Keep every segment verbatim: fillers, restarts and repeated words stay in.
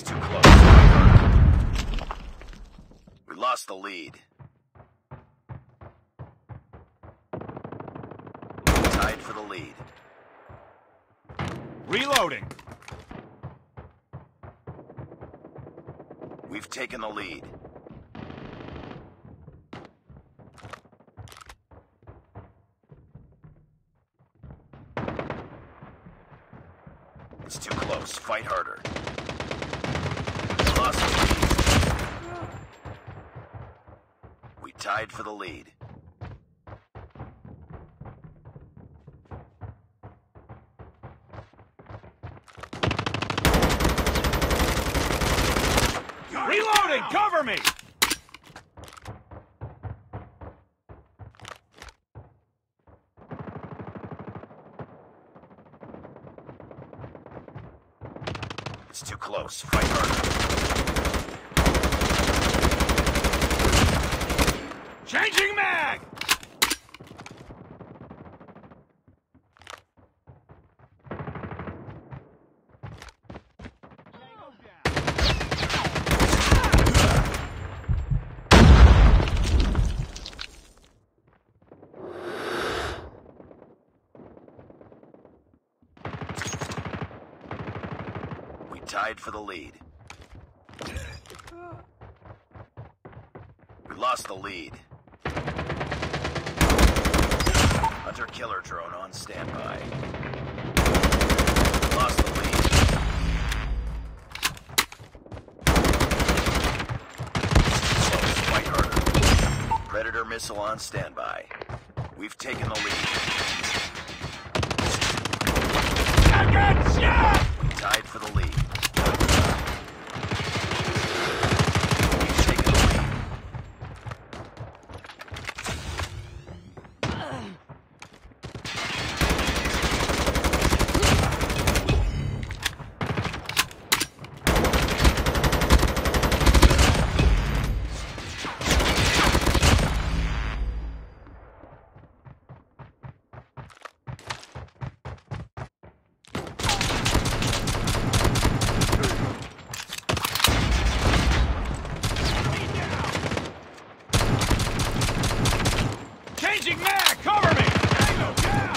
It's too close. We lost the lead. Tied for the lead. Reloading. We've taken the lead. It's too close. Fight harder. We lost the lead. We tied for the lead. Reloading! Cover me! It's too close. Fight harder. Changing mag! Tied for the lead. We lost the lead. Hunter-killer drone on standby. We lost the lead. Close, fight harder. Predator missile on standby. We've taken the lead. I got shot! We tied for the lead. Changing mag! Cover me! Tango down!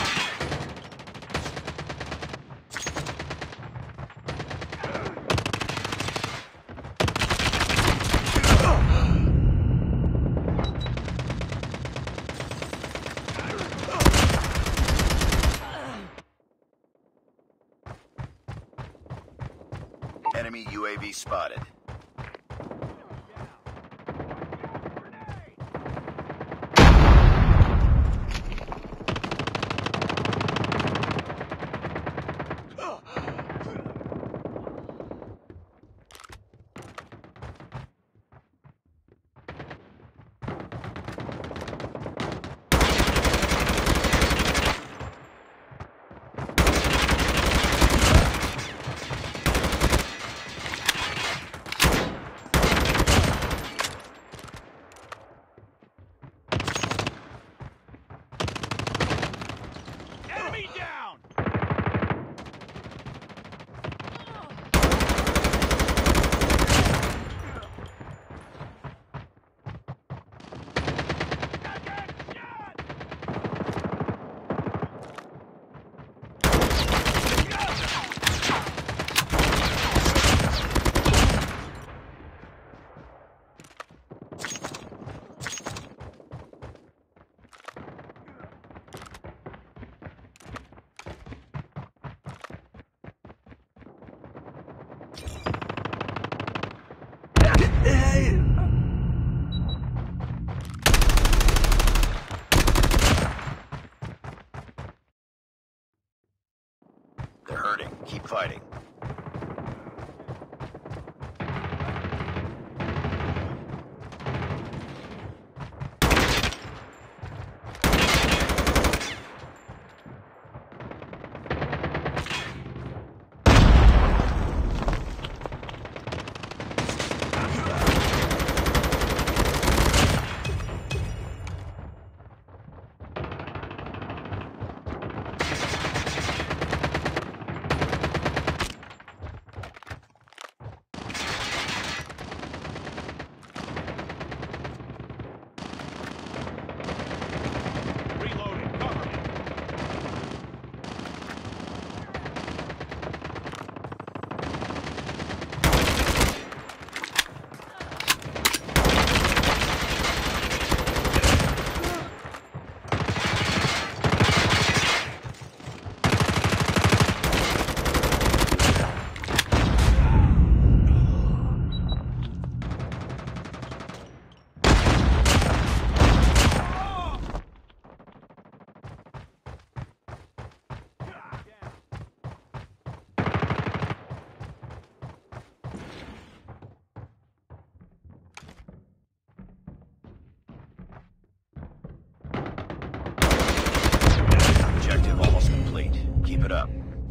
Enemy U A V spotted. Enemy down! They're hurting. Keep fighting. up.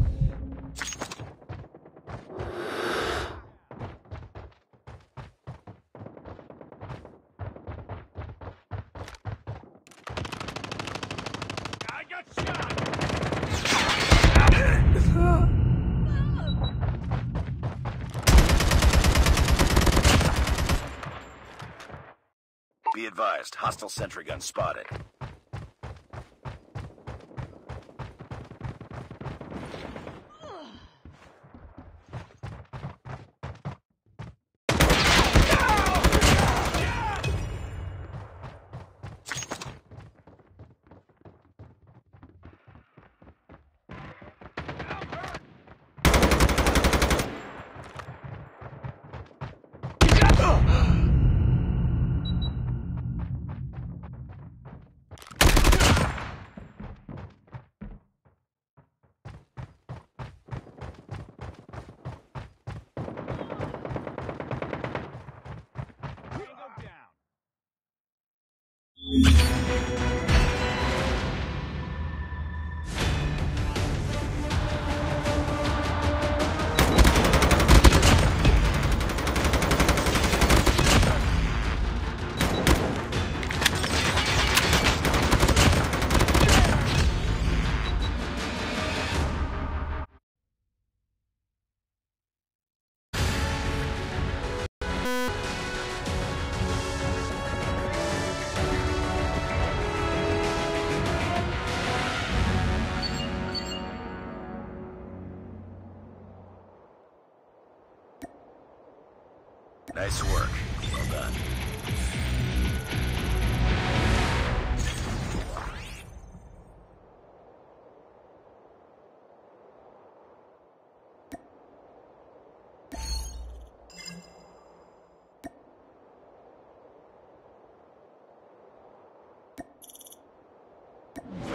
I got shot! Be advised, hostile sentry gun spotted. Nice work. Well done. You